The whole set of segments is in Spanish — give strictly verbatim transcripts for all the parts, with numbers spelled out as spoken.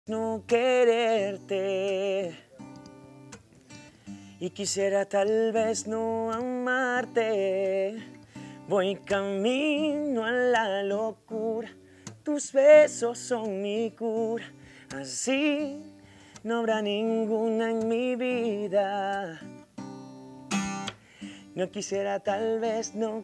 no quererte y quisiera tal vez no amarte. Voy camino a la locura, tus besos son mi cura, así no habrá ninguna en mi vida. No quisiera tal vez no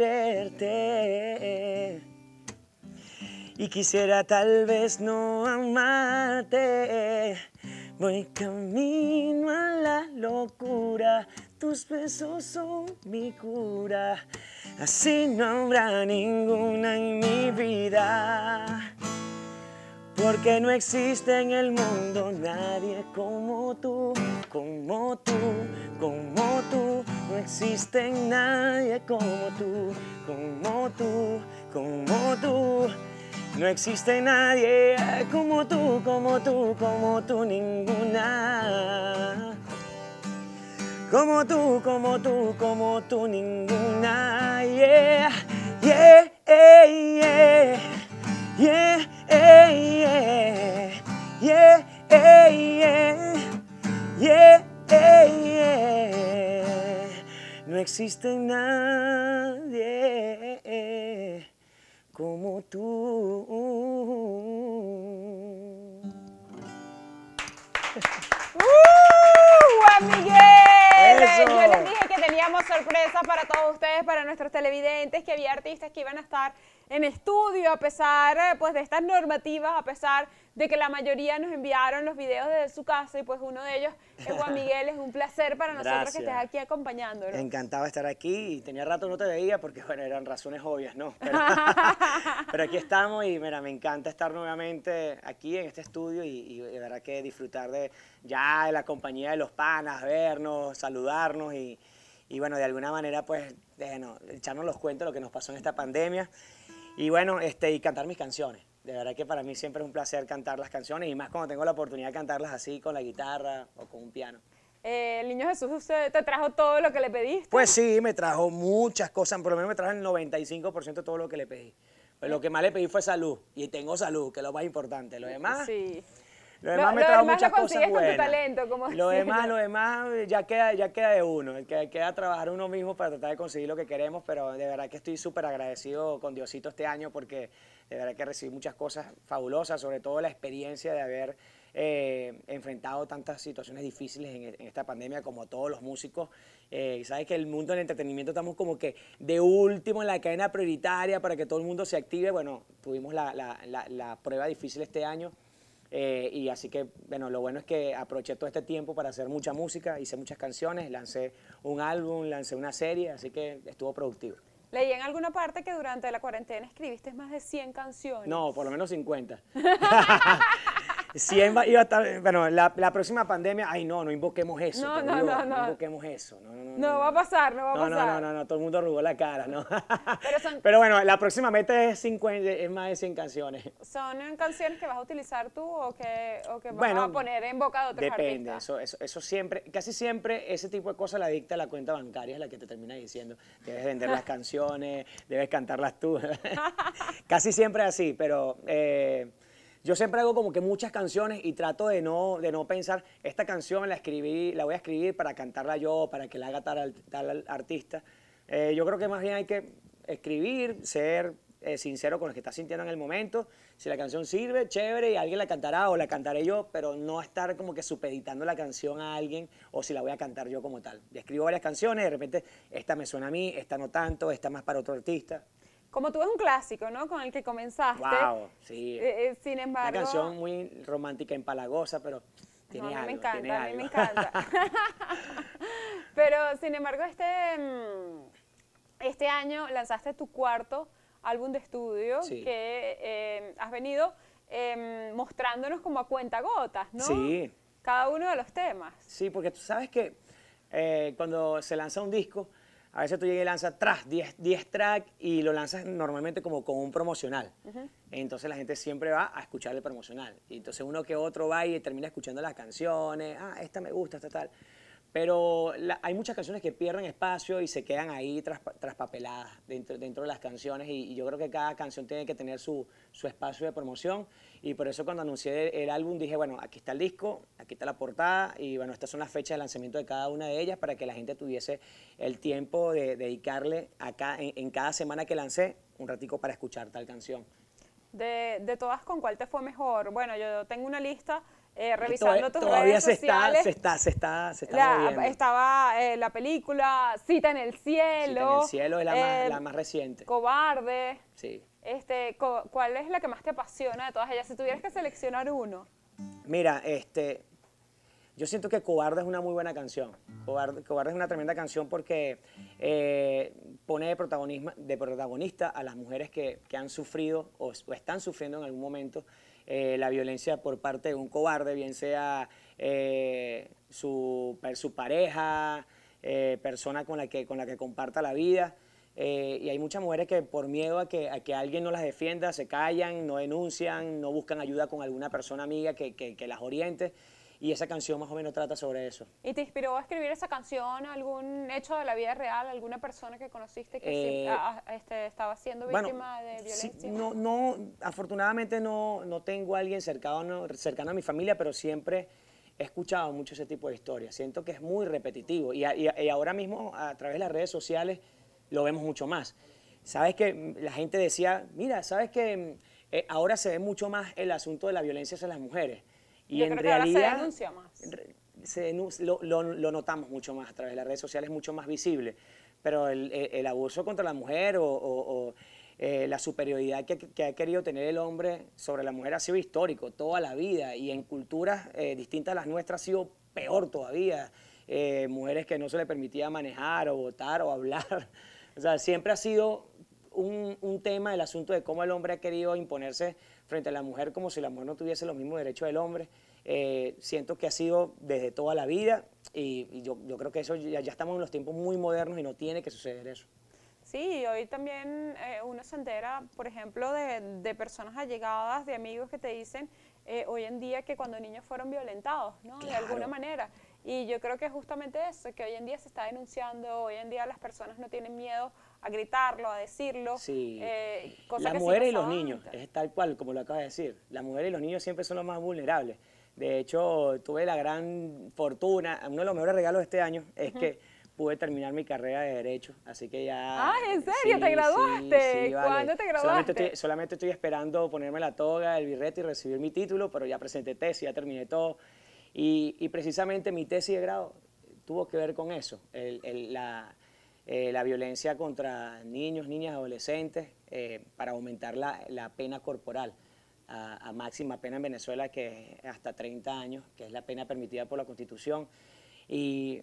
quererte y quisiera tal vez no amarte. Voy camino a la locura, tus besos son mi cura, así no habrá ninguna en mi vida. Porque no existe en el mundo nadie como tú, como tú, como tú. No existe nadie como tú, como tú, como tú. No existe nadie como tú, como tú, como tú, ninguna. Como tú, como tú, como tú, ninguna. Yeah, yeah, yeah, yeah, yeah, yeah, yeah, yeah, yeah, yeah. No existe nadie como tú. ¡Uh, Juan Miguel! Eso. Yo les dije que teníamos sorpresas para todos ustedes, para nuestros televidentes, que había artistas que iban a estar en estudio a pesar pues, de estas normativas, a pesar de que la mayoría nos enviaron los videos desde su casa y pues uno de ellos es Juan Miguel. Es un placer para nosotros Gracias. que estés aquí acompañándonos. Encantado de estar aquí y tenía rato no te veía porque, bueno, eran razones obvias, ¿no? Pero, pero aquí estamos y, mira, me encanta estar nuevamente aquí en este estudio y, y de verdad que disfrutar de ya de la compañía de los panas, vernos, saludarnos y, y bueno, de alguna manera, pues, de, bueno, echarnos los cuentos de lo que nos pasó en esta pandemia y, bueno, este, y cantar mis canciones. De verdad que para mí siempre es un placer cantar las canciones y más cuando tengo la oportunidad de cantarlas así con la guitarra o con un piano. Eh, el Niño Jesús, ¿usted te trajo todo lo que le pediste? Pues sí, me trajo muchas cosas, por lo menos me trajo el noventa y cinco por ciento de todo lo que le pedí. Pues lo que más le pedí fue salud, y tengo salud, que es lo más importante. Lo demás, Sí. lo demás Lo- me lo trajo demás muchas lo cosas consigues con tu buenas. talento, como Lo decía demás, yo. lo demás ya queda, ya queda de uno, el que queda trabajar uno mismo para tratar de conseguir lo que queremos, pero de verdad que estoy súper agradecido con Diosito este año porque de verdad que recibí muchas cosas fabulosas, sobre todo la experiencia de haber eh, enfrentado tantas situaciones difíciles en, en esta pandemia como todos los músicos. Eh, sabes que el mundo del entretenimiento estamos como que de último en la cadena prioritaria para que todo el mundo se active. Bueno, tuvimos la, la, la, la prueba difícil este año. Eh, y así que, bueno, lo bueno es que aproveché todo este tiempo para hacer mucha música, hice muchas canciones, lancé un álbum, lancé una serie, así que estuvo productivo. Leí en alguna parte que durante la cuarentena escribiste más de cien canciones. No, por lo menos cincuenta. cien va- iba a estar, bueno, la, la próxima pandemia, ay no, no invoquemos eso, No, por no, Dios, no, no. invoquemos eso. No, no, no, No va a pasar, no va a no, no, pasar. no, no, no, todo el mundo arrugó la cara, ¿no? Pero son- Pero bueno, la próxima meta es, cincuenta, es más de cien canciones. ¿Son eh, canciones que vas a utilizar tú o que, o que vas Bueno, a poner en boca de otros depende, artistas? eso, eso, eso siempre, casi siempre ese tipo de cosas la dicta la cuenta bancaria, es la que te termina diciendo, debes vender las canciones, debes cantarlas tú. Casi siempre es así, pero eh, yo siempre hago como que muchas canciones y trato de no, de no pensar, esta canción la escribí, la voy a escribir para cantarla yo, para que la haga tal, tal artista. Eh, yo creo que más bien hay que escribir, ser eh, sincero con lo que estás sintiendo en el momento. Si la canción sirve, chévere, y alguien la cantará o la cantaré yo, pero no estar como que supeditando la canción a alguien o si la voy a cantar yo como tal. Y escribo varias canciones, de repente esta me suena a mí, esta no tanto, esta más para otro artista. Como tú es un clásico, ¿no? Con el que comenzaste. Wow, sí. Eh, eh, sin embargo... Una canción muy romántica, empalagosa, pero tiene No, a mí algo, me tiene encanta, a mí me algo. encanta. Pero, sin embargo, este, mm, este año lanzaste tu cuarto álbum de estudio Sí. que eh, has venido eh, mostrándonos como a cuentagotas, ¿no? Sí. Cada uno de los temas. Sí, porque tú sabes que eh, cuando se lanza un disco, a veces tú llegas y lanzas tras diez tracks y lo lanzas normalmente como con un promocional. Uh-huh. Entonces la gente siempre va a escuchar el promocional. Y entonces uno que otro va y termina escuchando las canciones, ah, esta me gusta, esta tal. Pero la, hay muchas canciones que pierden espacio y se quedan ahí tras, traspapeladas dentro, dentro de las canciones y, y yo creo que cada canción tiene que tener su, su espacio de promoción y por eso cuando anuncié el, el álbum dije, bueno, aquí está el disco, aquí está la portada y bueno, estas son las fechas de lanzamiento de cada una de ellas para que la gente tuviese el tiempo de, de dedicarle a cada, en, en cada semana que lancé un ratico para escuchar tal canción. De, de todas, ¿con cuál te fue mejor? Bueno, yo tengo una lista... Eh, revisando todavía, tus todavía redes se sociales, está, se está, se está, se está la, moviendo. estaba eh, la película Cita en el Cielo. Cita en el Cielo es la, eh, más, la más reciente. Cobarde. Sí. Este, ¿cuál es la que más te apasiona de todas ellas? Si tuvieras que seleccionar uno. Mira, este, yo siento que Cobarde es una muy buena canción. Cobarde, Cobarde es una tremenda canción porque eh, pone de, protagonismo, de protagonista a las mujeres que, que han sufrido o, o están sufriendo en algún momento Eh, la violencia por parte de un cobarde, bien sea eh, su, su pareja, eh, persona con la, que, con la que comparta la vida. Eh, y hay muchas mujeres que por miedo a que, a que alguien no las defienda, se callan, no denuncian, no buscan ayuda con alguna persona amiga que, que, que las oriente. Y esa canción más o menos trata sobre eso. ¿Y te inspiró a escribir esa canción algún hecho de la vida real, alguna persona que conociste que eh, sí, a, a, este, estaba siendo víctima bueno, de violencia? Sí, no, no, afortunadamente no, no tengo a alguien cercano, cercano a mi familia, pero siempre he escuchado mucho ese tipo de historias. Siento que es muy repetitivo y, y, y ahora mismo a través de las redes sociales lo vemos mucho más. Sabes que la gente decía, mira, sabes que eh, ahora se ve mucho más el asunto de la violencia hacia las mujeres. Y Yo en creo realidad que ahora se denuncia más. Se denuncia, lo, lo, lo notamos mucho más a través de las redes sociales, mucho más visible. Pero el, el, el abuso contra la mujer o, o, o eh, la superioridad que, que ha querido tener el hombre sobre la mujer ha sido histórico toda la vida y en culturas eh, distintas a las nuestras ha sido peor todavía. Eh, mujeres que no se les permitía manejar o votar o hablar. O sea, siempre ha sido un, un tema el asunto de cómo el hombre ha querido imponerse frente a la mujer como si la mujer no tuviese los mismos derechos del hombre. Eh, siento que ha sido desde toda la vida y, y yo, yo creo que eso ya, ya estamos en los tiempos muy modernos y no tiene que suceder eso. Sí, hoy también eh, uno se entera, por ejemplo, de, de personas allegadas, de amigos que te dicen eh, hoy en día que cuando niños fueron violentados, ¿no? Claro. De alguna manera. Y yo creo que es justamente eso, que hoy en día se está denunciando, hoy en día las personas no tienen miedo a gritarlo, a decirlo. Sí. Eh, cosa Las que mujeres sí y los niños, antes. es tal cual, como lo acabas de decir. Las mujeres y los niños siempre son los más vulnerables. De hecho, tuve la gran fortuna, uno de los mejores regalos de este año es uh-huh. que pude terminar mi carrera de Derecho, así que ya... Ah, ¿en serio? Sí, ¿Te graduaste? Sí, sí, vale. ¿Cuándo te graduaste? Solamente estoy, solamente estoy esperando ponerme la toga, el birrete y recibir mi título, pero ya presenté tesis, ya terminé todo. Y, y precisamente mi tesis de grado tuvo que ver con eso, el, el, la, eh, la violencia contra niños, niñas, adolescentes, eh, para aumentar la, la pena corporal. A, a máxima pena en Venezuela, que es hasta treinta años, que es la pena permitida por la Constitución. Y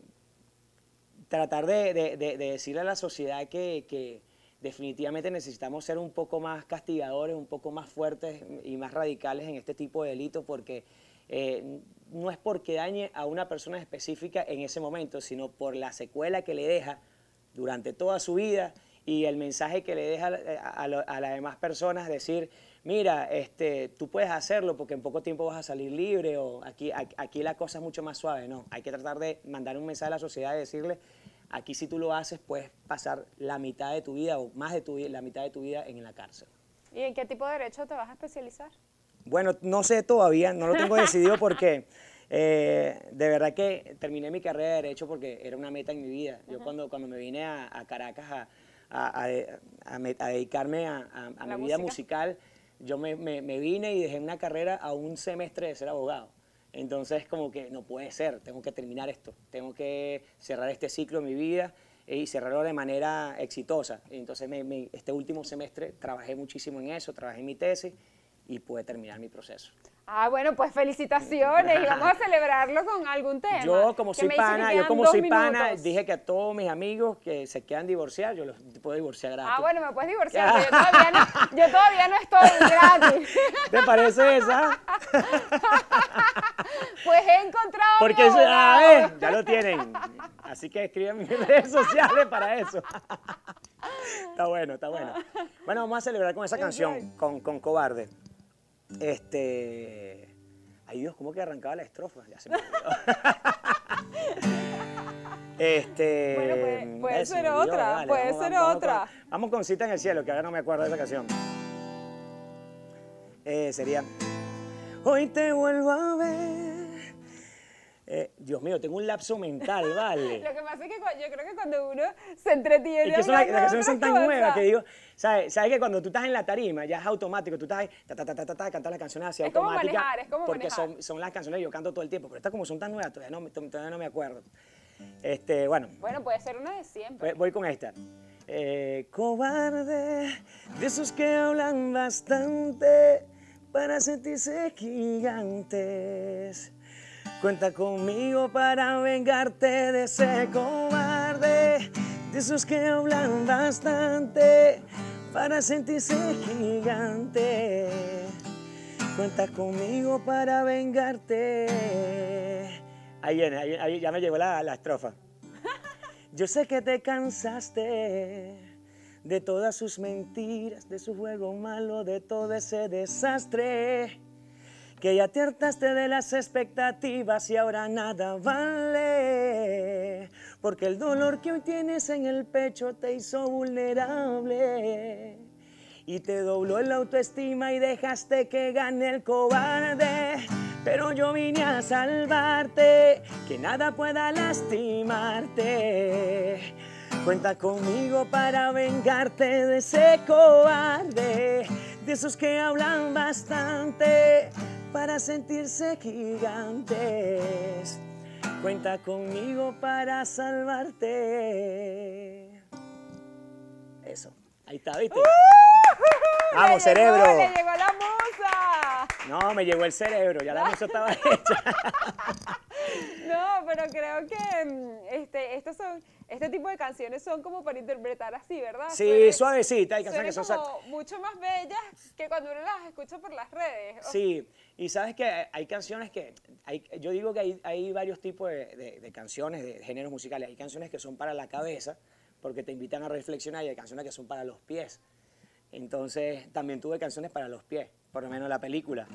tratar de, de, de, de decirle a la sociedad que, que definitivamente necesitamos ser un poco más castigadores, un poco más fuertes y más radicales en este tipo de delitos, porque eh, no es porque dañe a una persona específica en ese momento, sino por la secuela que le deja durante toda su vida y el mensaje que le deja a, a, a las demás personas, decir, mira, este, tú puedes hacerlo porque en poco tiempo vas a salir libre o aquí, aquí la cosa es mucho más suave. No, hay que tratar de mandar un mensaje a la sociedad y decirle, aquí si tú lo haces puedes pasar la mitad de tu vida o más de tu vida, la mitad de tu vida en la cárcel. ¿Y en qué tipo de derecho te vas a especializar? Bueno, no sé todavía, no lo tengo decidido porque eh, de verdad que terminé mi carrera de Derecho porque era una meta en mi vida. Yo uh-huh. cuando, cuando me vine a, a Caracas a, a, a, a, a dedicarme a, a, a mi vida musical, yo me, me, me vine y dejé una carrera a un semestre de ser abogado. Entonces, como que no puede ser, tengo que terminar esto, tengo que cerrar este ciclo en mi vida y cerrarlo de manera exitosa. Entonces, me, me, este último semestre trabajé muchísimo en eso, trabajé en mi tesis y pude terminar mi proceso. Ah, bueno, pues felicitaciones y vamos a celebrarlo con algún tema. Yo como soy pana, yo como soy pana, dije que a todos mis amigos que se quieran divorciar, yo los puedo divorciar gratis. Ah, bueno, me puedes divorciar, pero yo todavía no, yo todavía no estoy gratis. ¿Te parece esa? Pues he encontrado Porque mi eso, a ver, ya lo tienen. Así que escriben en mis redes sociales para eso. Está bueno, está bueno. Bueno, vamos a celebrar con esa canción, con, con Cobarde. Este... Ay Dios, ¿cómo que arrancaba la estrofa? Ya se me olvidó. Este, Bueno, puede, puede eso, ser me olvidó, otra, vale, puede vamos, ser vamos, otra. Vamos con, vamos con Cita en el Cielo, que ahora no me acuerdo de esa canción. Eh, sería, hoy te vuelvo a ver. Eh, Dios mío, tengo un lapso mental, ¿vale? Lo que pasa es que cu- yo creo que cuando uno se entretiene. Es que son las, hablando las de canciones son otras tan nuevas cosas, que digo, ¿sabes? ¿Sabes que cuando tú estás en la tarima ya es automático? Tú estás ahí, ta, ta, ta, ta, ta, ta, cantas las canciones así Es como automáticas. manejar, es como porque manejar. son, son las canciones que yo canto todo el tiempo, pero estas como son tan nuevas, todavía no, todavía no me acuerdo. Este, bueno, Bueno, puede ser una de siempre. voy, voy con esta. Eh, cobarde, de esos que hablan bastante para sentirse gigantes. Cuenta conmigo para vengarte de ese cobarde, de esos que hablan bastante para sentirse gigante. Cuenta conmigo para vengarte. Ahí viene, ahí, ahí ya me llegó la, la estrofa. Yo sé que te cansaste de todas sus mentiras, de su juego malo, de todo ese desastre. Que ya te hartaste de las expectativas y ahora nada vale. Porque el dolor que hoy tienes en el pecho te hizo vulnerable. Y te dobló la autoestima y dejaste que gane el cobarde. Pero yo vine a salvarte, que nada pueda lastimarte. Cuenta conmigo para vengarte de ese cobarde, de esos que hablan bastante para sentirse gigantes. Cuenta conmigo para salvarte. Eso, ahí está, ¿viste? ¡Uh! ¡Vamos, Le llegó, cerebro! ¡Le llegó la musa! No, me llegó el cerebro, ya la musa estaba hecha. No, pero creo que mm, este, estos son, este tipo de canciones son como para interpretar así, ¿verdad? Sí, Suena- suavecita, hay canciones que suenan son... como mucho más bellas que cuando uno las escucha por las redes. O- Sí, y sabes que hay canciones que, hay, yo digo que hay, hay varios tipos de, de- de canciones, de géneros musicales. Hay canciones que son para la cabeza, porque te invitan a reflexionar, y hay canciones que son para los pies. Entonces, también tuve canciones para los pies, por lo menos la película.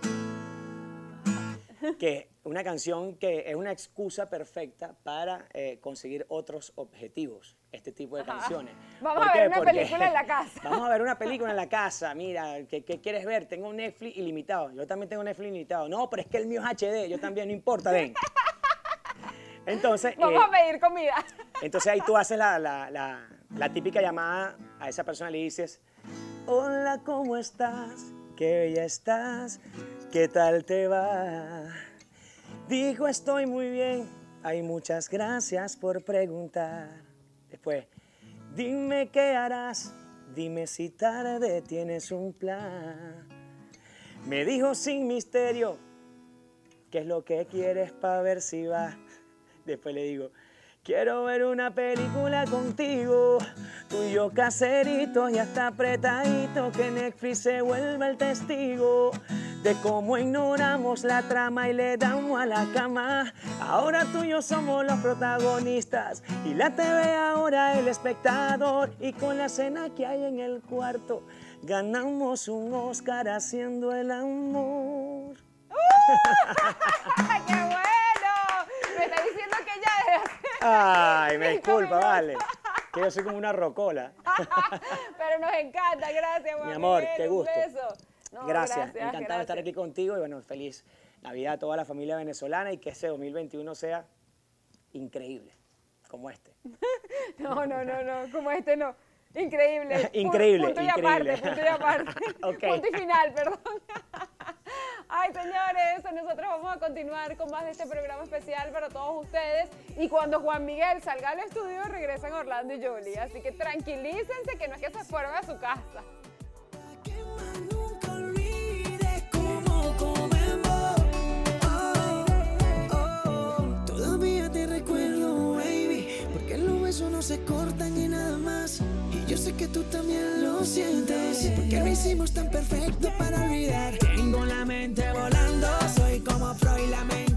Que una canción que es una excusa perfecta para eh, conseguir otros objetivos, este tipo de Ajá. canciones. Vamos ¿Por a qué? ver una Porque película en la casa. Vamos a ver una película en la casa, mira, ¿qué, qué quieres ver? Tengo un Netflix ilimitado, yo también tengo Netflix ilimitado. No, pero es que el mío es H D, yo también, no importa, ven. Entonces, Vamos eh, a pedir comida. entonces ahí tú haces la, la, la, la típica llamada a esa persona y le dices, hola, ¿cómo estás? Qué bella estás, ¿qué tal te va? Digo, estoy muy bien, ay, muchas gracias por preguntar. Después, dime qué harás, dime si tarde tienes un plan. Me dijo sin misterio, ¿qué es lo que quieres para ver si va? Después le digo, quiero ver una película contigo, tú y yo caseritos y hasta apretadito, que Netflix se vuelva el testigo de cómo ignoramos la trama y le damos a la cama. Ahora tú y yo somos los protagonistas y la T V ahora el espectador, y con la cena que hay en el cuarto ganamos un Oscar haciendo el amor. ¡Qué bueno! Me está diciendo que ya desde hace Ay, me cinco disculpa, minutos. vale. Que yo soy como una rocola. Pero nos encanta, gracias, Juan Mi amor, Miguel, qué un gusto. beso. No, Gracias, encantado de estar gracias. aquí contigo y bueno, feliz Navidad a toda la familia venezolana y que ese dos mil veintiuno sea increíble, como este. No, no, no, no, como este no. Increíble. Pu- Increíble, punto y increíble. aparte, punto y aparte. Ok. Punto y final, perdón. Ay, señores, nosotros vamos a continuar con más de este programa especial para todos ustedes. Y cuando Juan Miguel salga al estudio, regresan Orlando y Jolie. Así que tranquilícense, que no es que se fueron a su casa. Que más nunca olvide cómo comemos. Oh, oh. Todavía te recuerdo, baby, porque los besos no se cortan y nada más. Y yo sé que tú también lo sientes, porque lo hicimos tan perfecto para olvidar. Tengo la mente volando, soy como Freud, la mente